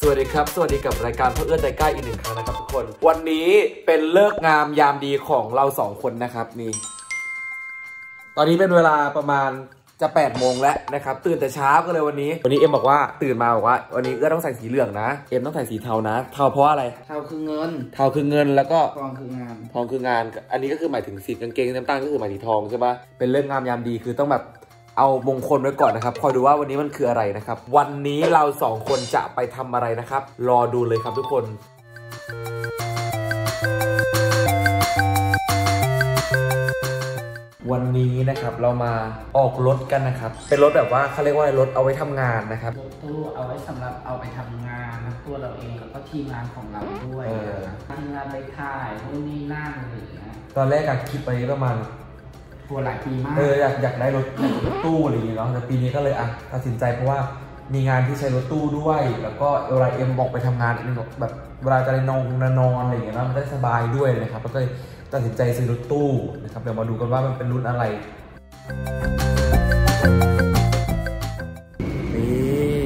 สวัสดีครับสวัสดีกับรายการพ่อเอื้อใจกล้าอีกหนึ่งครั้งนะครับทุกคนวันนี้เป็นเลิกษ์งามยามดีของเรา2คนนะครับนี่ตอนนี้เป็นเวลาประมาณจะ8 โมงแล้วนะครับตื่นแต่เช้าก็เลยวันนี้เอ็มบอกว่าตื่นมาบอกว่าวันนี้เอื้อต้องใส่สีเหลืองนะเอ็มต้องใส่สีเทานะเทาเพราะอะไรเทาคือเงินแล้วก็ทองคืองานอันนี้ก็คือหมายถึงสีกางเกงน้ำตาลก็คือหมายถึงทองใช่ปะเป็นเลิกษ์งามยามดีคือต้องแบบเอามงคลไว้ก่อนนะครับคอยดูว่าวันนี้มันคืออะไรนะครับวันนี้เรา2คนจะไปทำอะไรนะครับรอดูเลยครับทุกคนวันนี้นะครับเรามาออกรถกันนะครับเป็นรถแบบว่าเขาเรียกว่ารถเอาไว้ทำงานนะครับรถตู้เอาไว้สำหรับเอาไปทำงานตัวเราเองแล้วก็ทีมงานของเราด้วยทีมงานไปถ่ายนู่นนี่นั่นอะไรอย่างเงี้ยตอนแรกคิดไปประมาณตัวหลายปีมากอยากได้รถตู้อะไรอย่างเงี้ยเนาะแต่ปีนี้ก็เลยตัดสินใจเพราะว่ามีงานที่ใช้รถตู้ด้วยแล้วก็เวลาเอ็มบอกไปทำงานแบบเวลาจะได้นอนอะไรอย่างเงี้ยนะมันได้สบายด้วยนะครับก็เลยตัดสินใจซื้อรถตู้นะครับเดี๋ยวมาดูกันว่ามันเป็นรุ่นอะไรนี่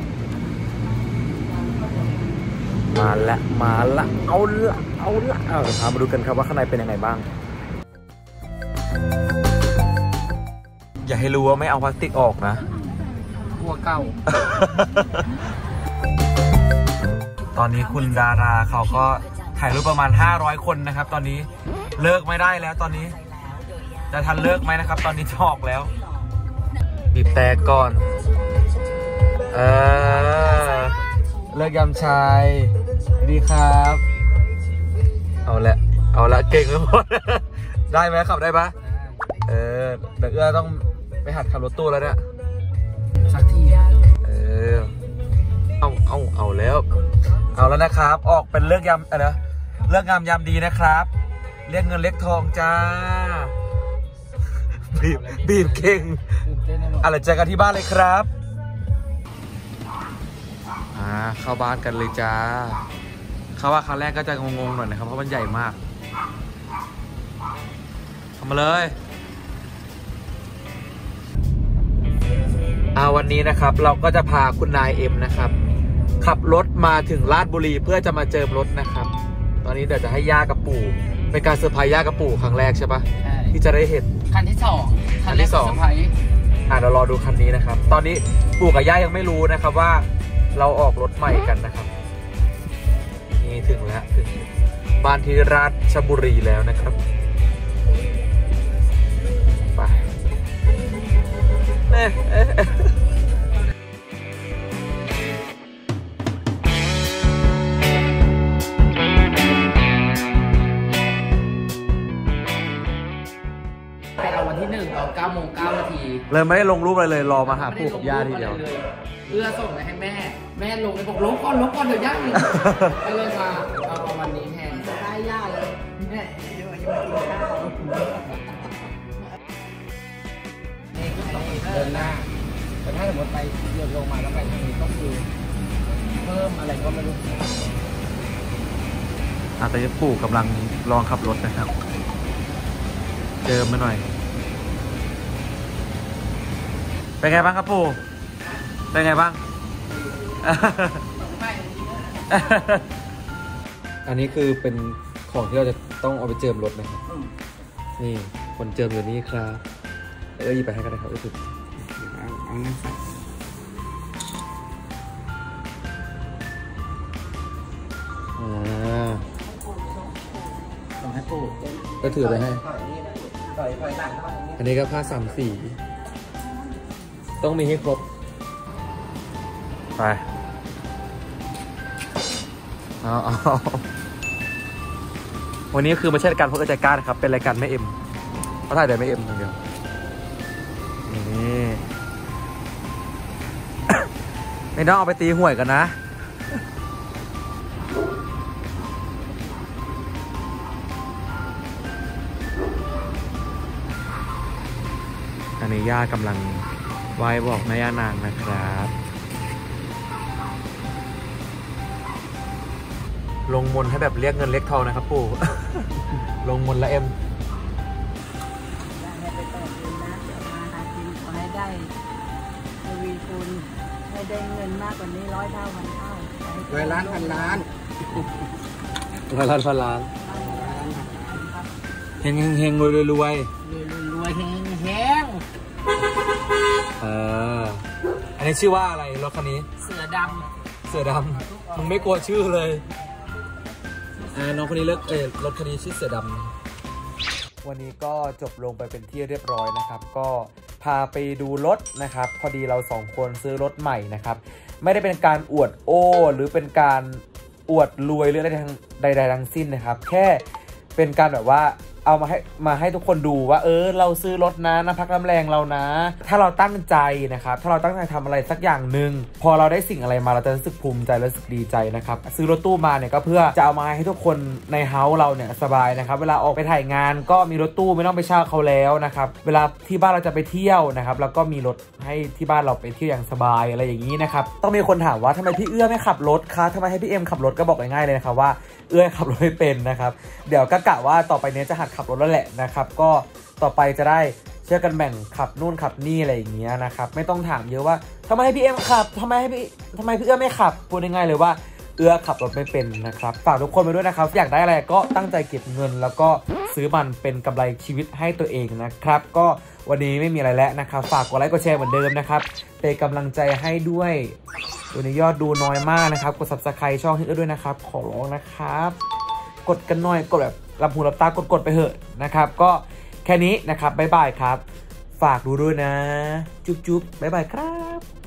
มาละเอาละพามาดูกันครับว่าข้างในเป็นยังไงบ้างอย่าให้รู้ว่าไม่เอาพลาสติกออกนะหัวเก่าตอนนี้คุณดาราเขาก็ถ่ายรูปประมาณ500 คนนะครับตอนนี้เลิกไม่ได้แล้วตอนนี้จะทันเลิกไหมนะครับตอนนี้จะออกแล้วบีบแต่ก่อนเลิกยำชายดีครับเอาละเก่งเลยหมดได้ไหมขับได้ปะเดี๋ยวเอื้อต้องไปหัดขับรถตู้แล้วเนี่ยสักทีเอาแล้วนะครับออกเป็นเลิกยำเลิกงามยามดีนะครับเรียกเงินเล็กทองจ้าบีบเก่งอะไรเจอกันที่บ้านเลยครับเข้าบ้านกันเลยจ้าเข้าว่าครั้งแรกก็จะงงๆหน่อยนะครับเพราะมันใหญ่มากเข้ามาเลยวันนี้นะครับเราก็จะพาคุณนายเอ็มนะครับขับรถมาถึงราชบุรีเพื่อจะมาเจิมรถนะครับตอนนี้เดี๋ยวจะให้ย่ากับปู่เป็นการเซอร์ไพรส์ย่ากับปู่ครั้งแรกใช่ปะที่จะได้เห็นคันที่2เซอร์ไพรส์เรารอดูคันนี้นะครับตอนนี้ปู่กับย่ายังไม่รู้นะครับว่าเราออกรถใหม่กันนะครับนี่ถึงแล้วถึงบ้านที่ราชบุรีแล้วนะครับไปวันที่1 9 โมง 9 นาทีเลยไม่ได้ลงรูปอะไรเลยรอมาหาปู่กับย่าทีเดียวเอื้อส่งไปให้แม่ลงเลยบอกลบก่อนเดี๋ยวย่าเลยก็เลยมาเอาวันนี้แทนได้ย่าเลยแม่เดี๋ยวจะมากินข้าวเดินหน้าแต่ถ้าสมมติไปเดินลงมาแล้วไปทางนี้ก็คือเพิ่มอะไรก็ไม่รู้ตอนนี้ปู่กำลังลองขับรถนะครับเจิมมาหน่อยเป็นไงบ้างครับปู่เป็นไงบ้างอันนี้คือเป็นของที่เราจะต้องเอาไปเจิมรถนะครับนี่คนเจิมอยู่นี่ครับหยิบไปให้กันนะครับรู้สึกเอาเงินใส่ส่งให้ปู่ก็ถือไปให้อันนี้ก็ผ้า3 สีต้องมีให้ครบไปวันนี้คือไม่ใช่รายการพ่อเอื้อใจกล้านะครับเป็นรายการแม่เอ็มเขาถ่ายแต่แม่เอ็มอย่างเดียวนี่ไม่ต้องเอาไปตีห่วยกันนะอันนี้ย่ากำลังไหว้บอกแม่ย่านางนะครับลงมนให้แบบเรียกเงินเรียกทองนะครับปู่ลงมนละเอ็มให้ไปต่อคืนนะเดี๋ยวมาหากินขอให้ได้ทวีคูณให้ได้เงินมากกว่านี้100 เท่า 1,000 เท่าให้เ 100 ล้านพันล้าน 100 ล้านพันล้านเฮงเฮงรวยรวยรวยแห้งอันนี้ชื่อว่าอะไรรถคันนี้เสือดำมึงไม่กลัวชื่อเลยน้องคนนี้รถคันนี้ชื่อเสือดำวันนี้ก็จบลงไปเป็นที่เรียบร้อยนะครับก็พาไปดูรถนะครับพอดีเรา2คนซื้อรถใหม่นะครับไม่ได้เป็นการอวดโอ้หรือเป็นการอวดรวยหรืออะไรใดๆทั้งสิ้นนะครับแค่เป็นการแบบว่าเอามาให้ทุกคนดูว่าเราซื้อรถนะน้ำพักน้ำแรงเรานะถ้าเราตั้งใจนะครับถ้าเราตั้งใจทำอะไรสักอย่างหนึ่งพอเราได้สิ่งอะไรมาเราจะรู้สึกภูมิใจและรู้สึกดีใจนะครับซื้อรถตู้มาเนี่ยก็เพื่อจะเอามาให้ทุกคนในเฮ้าส์เราเนี่ยสบายนะครับเวลาออกไปถ่ายงานก็มีรถตู้ไม่ต้องไปเช่าเขาแล้วนะครับเวลาที่บ้านเราจะไปเที่ยวนะครับแล้วก็มีรถให้ที่บ้านเราไปเที่ยวอย่างสบายอะไรอย่างนี้นะครับต้องมีคนถามว่าทำไมพี่เอื้อไม่ขับรถคะทำไมให้พี่เอ็มขับรถก็บอกง่ายๆเลยนะครับว่าเอื้อขับรถไม่เป็นนะครับเดี๋ยวก็กะว่าต่อไปนี้จะหัดขับรถแล้วแหละนะครับก็ต่อไปจะได้เชื่อกันแบ่งขับนู่นขับนี่อะไรอย่างเงี้ยนะครับไม่ต้องถามเยอะว่าทำไมให้พี่เอ็มขับทำไมพี่เอื้อไม่ขับพูดง่ายๆเลยว่าเอื้อขับรถไม่เป็นนะครับฝากทุกคนไปด้วยนะครับอยากได้อะไรก็ตั้งใจเก็บเงินแล้วก็ซื้อมันเป็นกำไรชีวิตให้ตัวเองนะครับก็วันนี้ไม่มีอะไรแล้วนะครับฝากกดไลค์กดแชร์เหมือนเดิมนะครับเป็นกำลังใจให้ด้วยวันนี้ยอดดูน้อยมากนะครับกด Subscribe ช่องให้ด้วยนะครับขอร้องนะครับกดกันหน่อยกดแบบรับหูรับตากดไปเถอะนะครับก็แค่นี้นะครับบ๊ายบายครับฝากดูด้วยนะจุ๊บบ๊ายบายครับ